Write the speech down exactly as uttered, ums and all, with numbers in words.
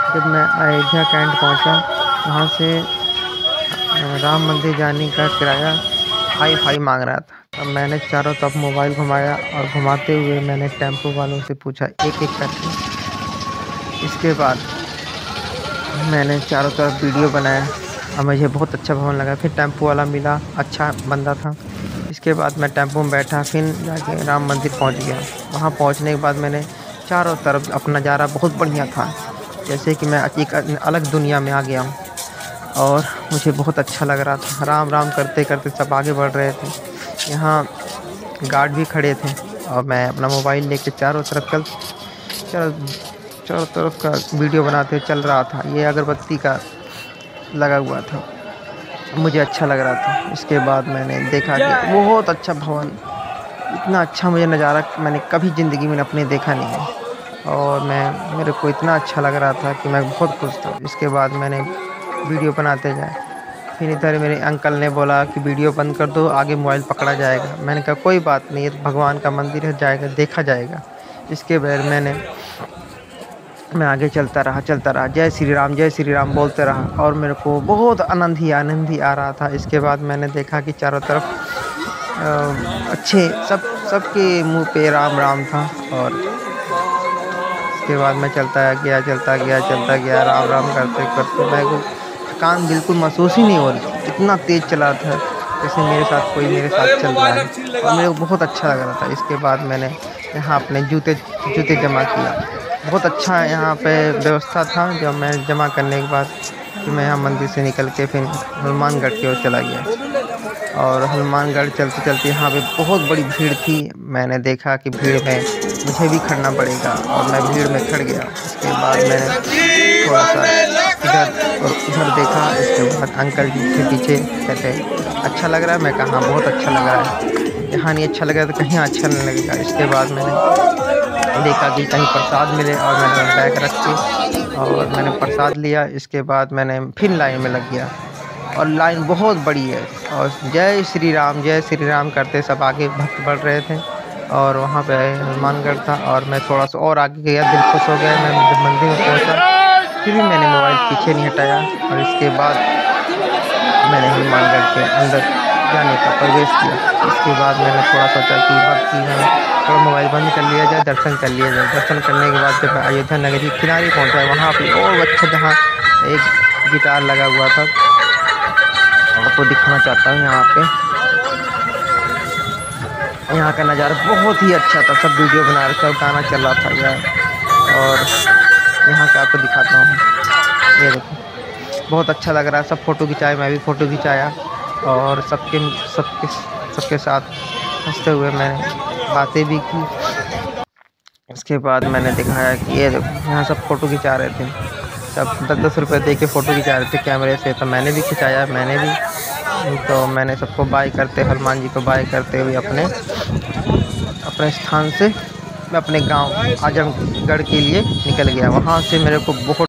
जब मैं अयोध्या कैंट पहुंचा, वहाँ से अ, राम मंदिर जाने का किराया हाई फाई मांग रहा था। तब मैंने चारों तरफ मोबाइल घुमाया और घुमाते हुए मैंने टेम्पो वालों से पूछा एक एक करके। इसके बाद मैंने चारों तरफ वीडियो बनाया और मुझे बहुत अच्छा भवन लगा। फिर टेम्पो वाला मिला, अच्छा बंदा था। इसके बाद मैं टेम्पो में बैठा, फिर जाके राम मंदिर पहुंच गया। वहां पहुंचने के बाद मैंने चारों तरफ अपना नज़ारा बहुत बढ़िया था, जैसे कि मैं एक अलग दुनिया में आ गया हूँ और मुझे बहुत अच्छा लग रहा था। राम राम करते करते सब आगे बढ़ रहे थे। यहाँ गार्ड भी खड़े थे और मैं अपना मोबाइल लेके चारों तरफ चल चारों चारों तरफ का वीडियो बनाते चल रहा था। ये अगरबत्ती का लगा हुआ था, मुझे अच्छा लग रहा था। इसके बाद मैंने देखा कि बहुत अच्छा भवन, इतना अच्छा मुझे नज़ारा मैंने कभी ज़िंदगी में अपने देखा नहीं है और मैं मेरे को इतना अच्छा लग रहा था कि मैं बहुत खुश था। इसके बाद मैंने वीडियो बनाते गए। फिर इधर मेरे अंकल ने बोला कि वीडियो बंद कर दो, आगे मोबाइल पकड़ा जाएगा। मैंने कहा कोई बात नहीं, ये तो भगवान का मंदिर है, जाएगा देखा जाएगा। इसके बाद मैंने मैं आगे चलता रहा चलता रहा जय श्री राम जय श्री राम बोलते रहा और मेरे को बहुत आनंद ही आनंद ही आ रहा था। इसके बाद मैंने देखा कि चारों तरफ अ, अच्छे सब सबके मुंह पे राम राम था और इसके बाद मैं चलता गया चलता गया चलता गया राम राम करते करते मेरे को थकान बिल्कुल महसूस ही नहीं हो रही थी। इतना तेज़ चला था जैसे मेरे साथ कोई मेरे साथ चल रहा है और मेरे को बहुत अच्छा लग रहा था। इसके बाद मैंने यहाँ अपने जूते जूते जमा किया। बहुत अच्छा यहाँ पे व्यवस्था था। जब मैं जमा करने के बाद कि मैं यहाँ मंदिर से निकल के फिर हनुमानगढ़ की ओर चला गया और हनुमानगढ़ चलते चलते यहाँ पे बहुत बड़ी भीड़ थी। मैंने देखा कि भीड़ में मुझे भी खड़ना पड़ेगा और मैं भीड़ में खड़ गया। इसके बाद मैंने थोड़ा सा इधर और उधर देखा। इसके बाद अंकल जी के पीछे कहते अच्छा लग रहा है। मैं कहा हाँ बहुत अच्छा लग रहा है, यहाँ नहीं अच्छा लग रहा तो कहीं अच्छा नहीं लगेगा। इसके बाद मैंने देखा कि कहीं प्रसाद मिले और मैंने बैग रख के और मैंने प्रसाद लिया। इसके बाद मैंने फिर लाइन में लग गया और लाइन बहुत बड़ी है और जय श्री राम जय श्री राम करते सब आगे भक्त बढ़ रहे थे और वहाँ पे हनुमानगढ़ था और मैं थोड़ा सा और आगे गया, दिल खुश हो गया। मैं जब मंदिर में पहुँचा फिर भी मैंने मोबाइल पीछे नहीं हटाया और इसके बाद मैंने हनुमानगढ़ के अंदर जाने का प्रवेश किया। इसके बाद मैंने थोड़ा सोचा कि भक्ति में थोड़ा मोबाइल बंद कर लिया जाए, दर्शन कर लिया जाए। दर्शन करने के बाद जब मैं अयोध्या नगरी के किनारे पहुँचा, वहाँ पे और अच्छा जहाँ एक गिटार लगा हुआ था, आपको दिखाना चाहता हूँ। यहाँ पे यहाँ का नज़ारा बहुत ही अच्छा था। सब वीडियो बना रहे, सब गाना चल रहा था यार और यहाँ का आपको दिखाता हूँ। ये देखो बहुत अच्छा लग रहा है। सब फ़ोटो खिंचाए, मैं भी फ़ोटो खिंचाया और सबके सबके सबके साथ हंसते हुए मैंने बातें भी की। इसके बाद मैंने दिखाया कि ये देखो यहाँ सब फ़ोटो खिंचा रहे थे, सब दस दस रुपये दे के फ़ोटो खिंचा रहे थे कैमरे से। तो मैंने भी खिंचाया, मैंने भी तो मैंने सबको बाय करते, हनुमान जी को बाय करते हुए अपने अपने स्थान से मैं अपने गांव आजमगढ़ के लिए निकल गया। वहाँ से मेरे को बहुत